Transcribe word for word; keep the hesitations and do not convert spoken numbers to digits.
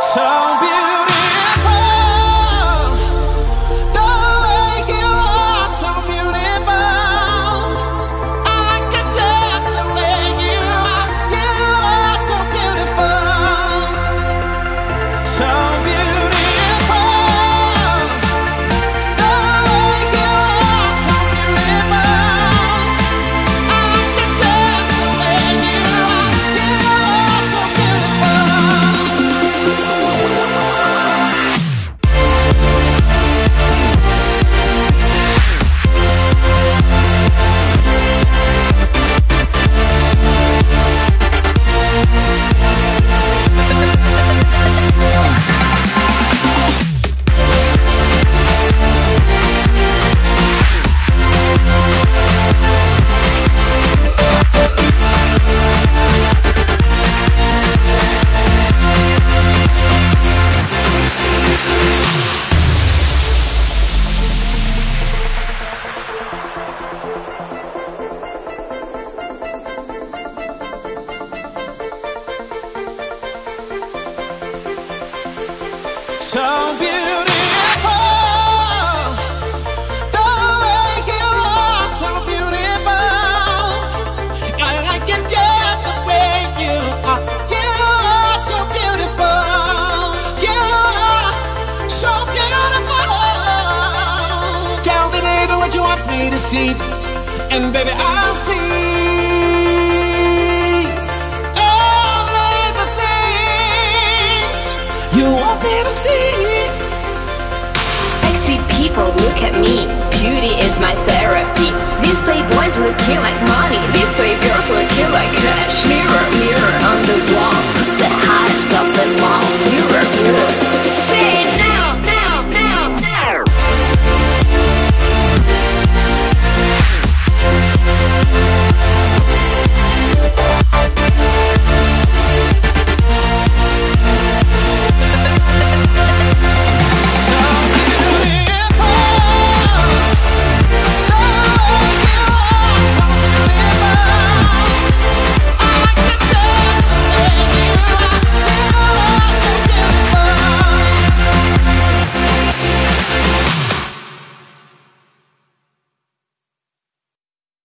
So beautiful, the way you are, so beautiful. I like it just the way you are. You are so beautiful, so beautiful. The way you are, so beautiful. I like it just the way you are. You are so beautiful. So beautiful, the way you are, so beautiful. I like it just the way you are. You are so beautiful. You are so beautiful. Tell me, baby, what you want me to see, and baby, I'll see only the things you want me to see. I see people look at me. Beauty is my therapy. These playboys looking like money. These playgirls looking like cash. Mirror, mirror on the wall.